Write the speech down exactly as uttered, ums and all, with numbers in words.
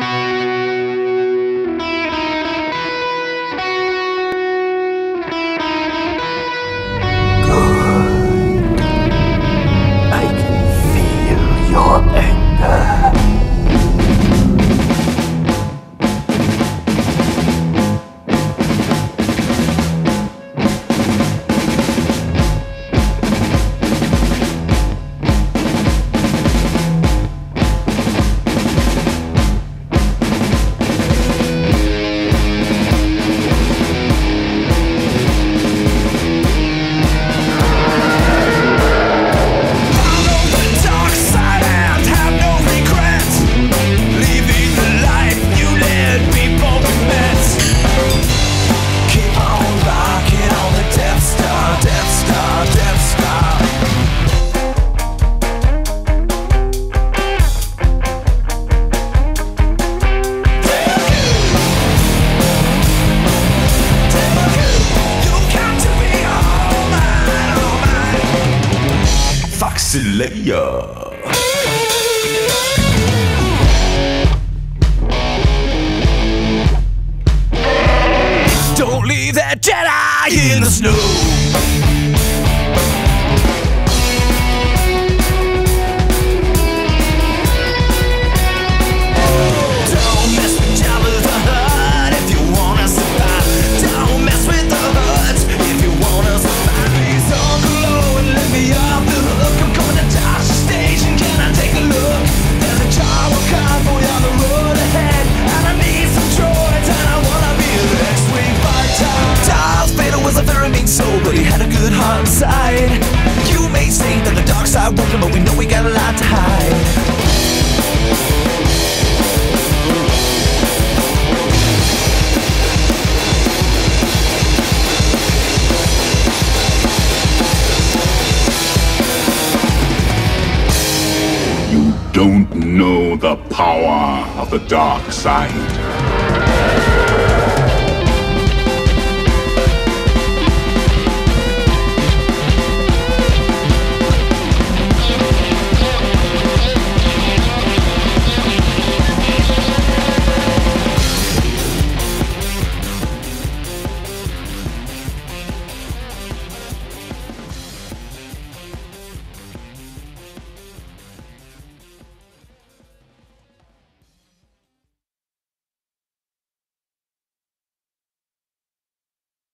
Slayer. Don't leave that Jedi in the snow. But he had a good heart inside. You may say that the dark side won't come, but we know we got a lot to hide. You don't know the power of the dark side.